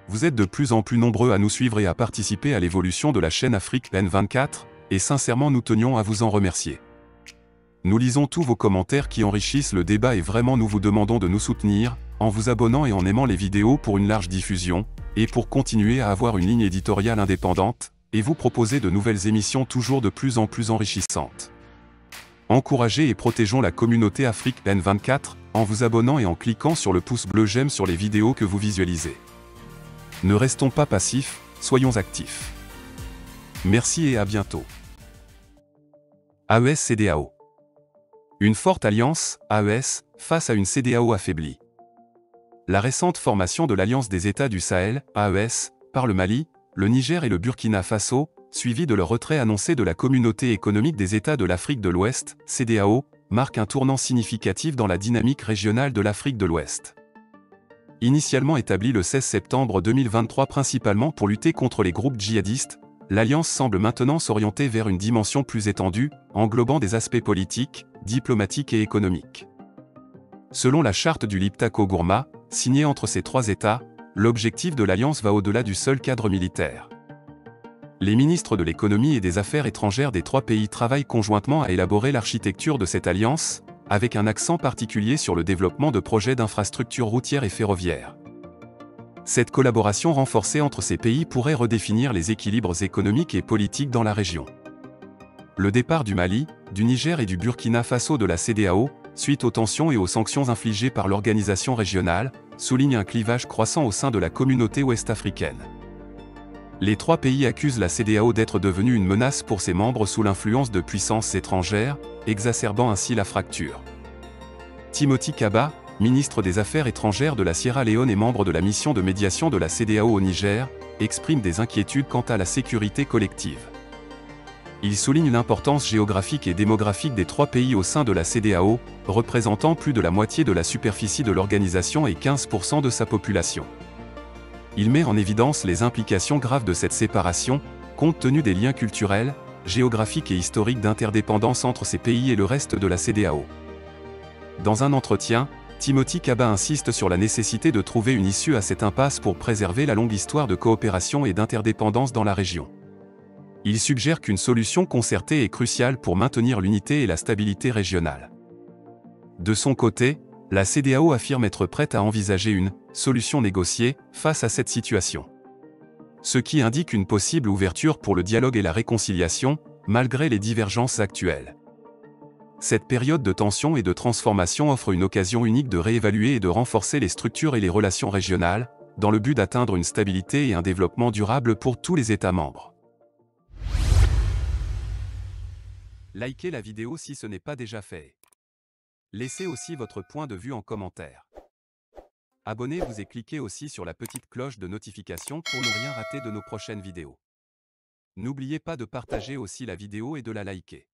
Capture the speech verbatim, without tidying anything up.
Vous êtes de plus en plus nombreux à nous suivre et à participer à l'évolution de la chaîne Afrique N vingt-quatre, et sincèrement nous tenions à vous en remercier. Nous lisons tous vos commentaires qui enrichissent le débat et vraiment nous vous demandons de nous soutenir, en vous abonnant et en aimant les vidéos pour une large diffusion, et pour continuer à avoir une ligne éditoriale indépendante, et vous proposer de nouvelles émissions toujours de plus en plus enrichissantes. Encouragez et protégeons la communauté Afrique N vingt-quatre, en vous abonnant et en cliquant sur le pouce bleu j'aime sur les vidéos que vous visualisez. Ne restons pas passifs, soyons actifs. Merci et à bientôt. A E S C D A O. Une forte alliance, A E S, face à une C D A O affaiblie. La récente formation de l'Alliance des États du Sahel, A E S, par le Mali, le Niger et le Burkina Faso, suivi de leur retrait annoncé de la Communauté économique des États de l'Afrique de l'Ouest, C D A O, marque un tournant significatif dans la dynamique régionale de l'Afrique de l'Ouest. Initialement établie le seize septembre deux mille vingt-trois principalement pour lutter contre les groupes djihadistes, l'Alliance semble maintenant s'orienter vers une dimension plus étendue, englobant des aspects politiques, diplomatiques et économiques. Selon la charte du Liptako-Gourma, signée entre ces trois États, l'objectif de l'Alliance va au-delà du seul cadre militaire. Les ministres de l'économie et des affaires étrangères des trois pays travaillent conjointement à élaborer l'architecture de cette alliance, avec un accent particulier sur le développement de projets d'infrastructures routières et ferroviaires. Cette collaboration renforcée entre ces pays pourrait redéfinir les équilibres économiques et politiques dans la région. Le départ du Mali, du Niger et du Burkina Faso de la C D A O, suite aux tensions et aux sanctions infligées par l'organisation régionale, souligne un clivage croissant au sein de la communauté ouest-africaine. Les trois pays accusent la C D A O d'être devenue une menace pour ses membres sous l'influence de puissances étrangères, exacerbant ainsi la fracture. Timothy Kaba, ministre des Affaires étrangères de la Sierra Leone et membre de la mission de médiation de la C D A O au Niger, exprime des inquiétudes quant à la sécurité collective. Il souligne l'importance géographique et démographique des trois pays au sein de la C D A O, représentant plus de la moitié de la superficie de l'organisation et quinze pour cent de sa population. Il met en évidence les implications graves de cette séparation, compte tenu des liens culturels, géographiques et historiques d'interdépendance entre ces pays et le reste de la C D A O. Dans un entretien, Timothy Kaba insiste sur la nécessité de trouver une issue à cette impasse pour préserver la longue histoire de coopération et d'interdépendance dans la région. Il suggère qu'une solution concertée est cruciale pour maintenir l'unité et la stabilité régionale. De son côté, la C D A O affirme être prête à envisager une « solution négociée » face à cette situation. Ce qui indique une possible ouverture pour le dialogue et la réconciliation, malgré les divergences actuelles. Cette période de tension et de transformation offre une occasion unique de réévaluer et de renforcer les structures et les relations régionales, dans le but d'atteindre une stabilité et un développement durable pour tous les États membres. Likez la vidéo si ce n'est pas déjà fait. Laissez aussi votre point de vue en commentaire. Abonnez-vous et cliquez aussi sur la petite cloche de notification pour ne rien rater de nos prochaines vidéos. N'oubliez pas de partager aussi la vidéo et de la liker.